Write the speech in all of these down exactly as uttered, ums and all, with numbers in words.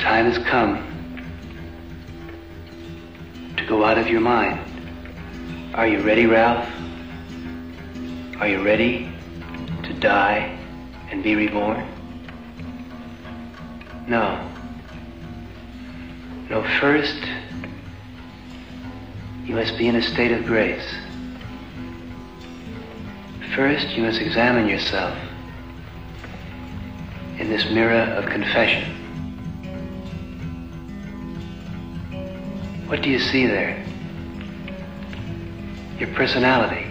time has come to go out of your mind. Are you ready, Ralph? Are you ready to die and be reborn? No. No, first, you must be in a state of grace. First, you must examine yourself in this mirror of confession. What do you see there? Your personality,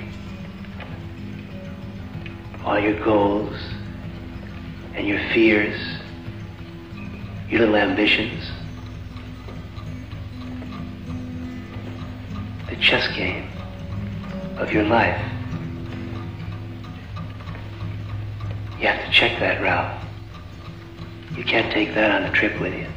all your goals and your fears, your little ambitions, the chess game of your life. You have to check that, Ralph. You can't take that on a trip with you.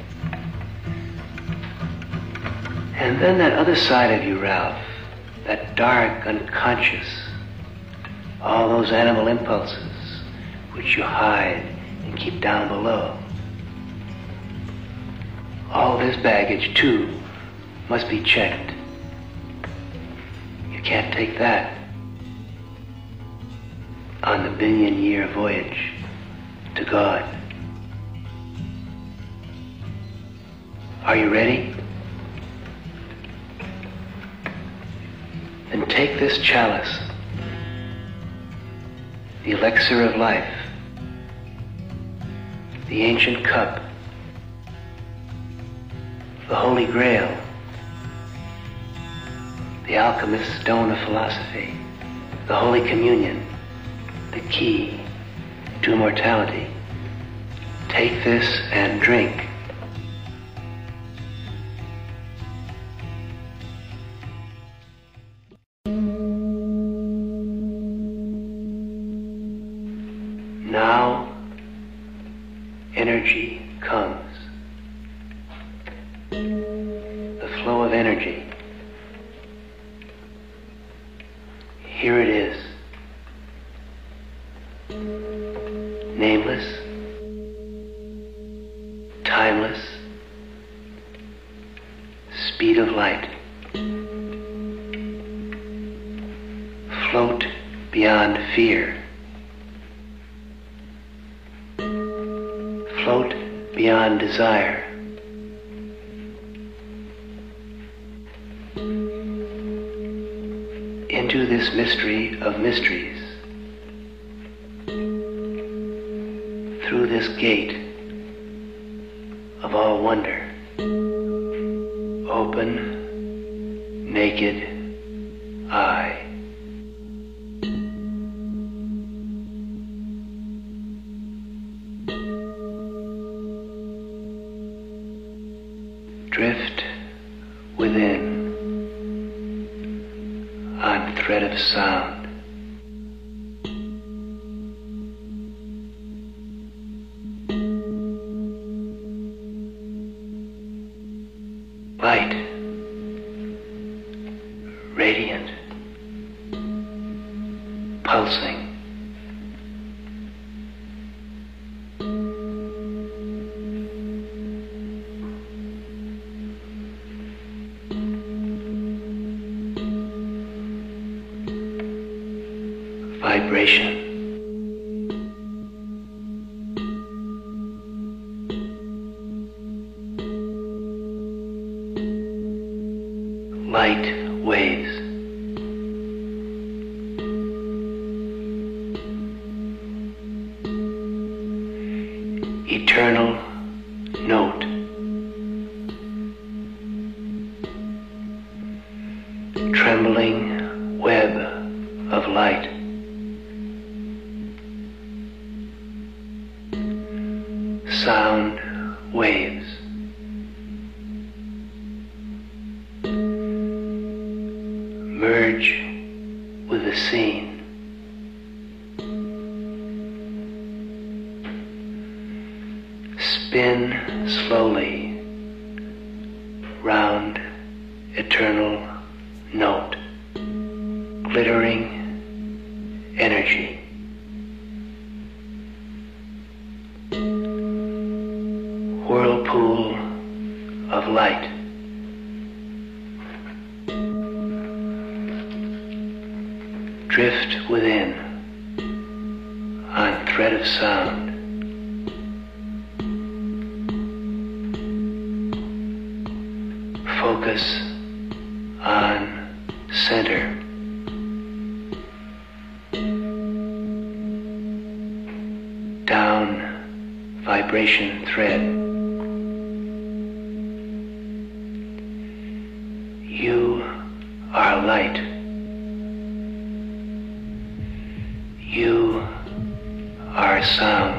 And then that other side of you, Ralph, that dark, unconscious, all those animal impulses which you hide and keep down below. All this baggage, too, must be checked. You can't take that on the billion-year voyage to God. Are you ready? Then take this chalice, the elixir of life, the ancient cup, the Holy Grail, the alchemist's stone of philosophy, the Holy Communion, the key to immortality. Take this and drink. Now, energy comes. The flow of energy. Here it is. Nameless, timeless, speed of light. Float beyond fear. Float beyond desire. Into this mystery of mysteries. Through this gate of all wonder. Open, naked eye. Drift within on thread of sound. Light, radiant, pulsing. Vibration. Light waves. Eternal note. Trembling web of light. Sound waves. Merge with the scene. Spin slowly round eternal note. Glittering energy. whirlpool of light. Drift within on thread of sound. Focus on center. Down vibration thread. You are light. You are sound.